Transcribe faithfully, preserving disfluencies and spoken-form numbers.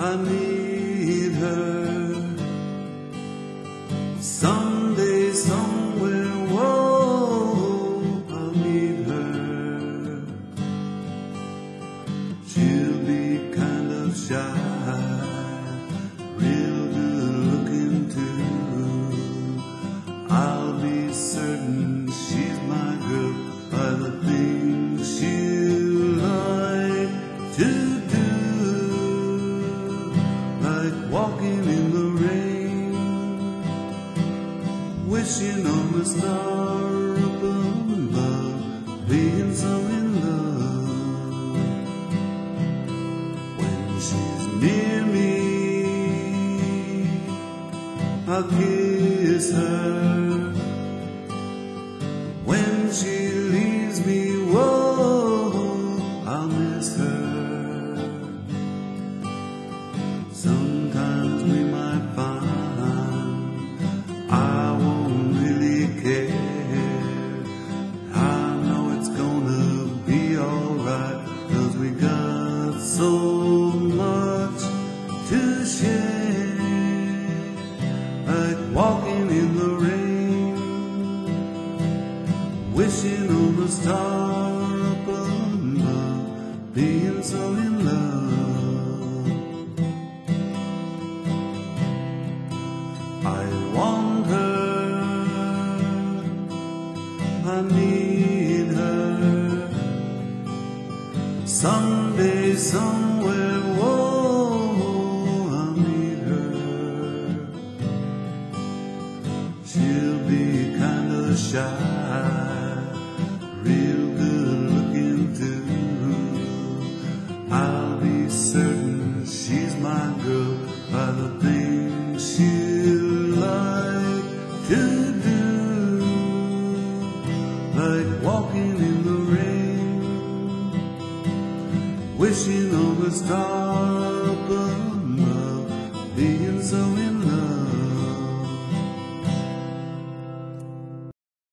I need her. Someday, somewhere, whoa, I'll meet her. She'll be kind of shy, real good looking too. I'll be certain she's my girl by the things she'll like to do, like walking in the rain, wishing on the star up above, being so in love. When she's near me, I'll kiss her. When she leaves me, whoa, I'll miss her. Sometimes we might find I won't really care. I know it's gonna be alright, 'cause we got so much to share, like walking in the rain, wishing on the star up above, being so in love. I want her, I need her. Someday, somewhere, whoa, I'll meet her. She'll be kinda shy, real good looking too. I'll be certain she's my girl by the things she'll like to do, like walking in the rain, wishing on the star up above, being so in love.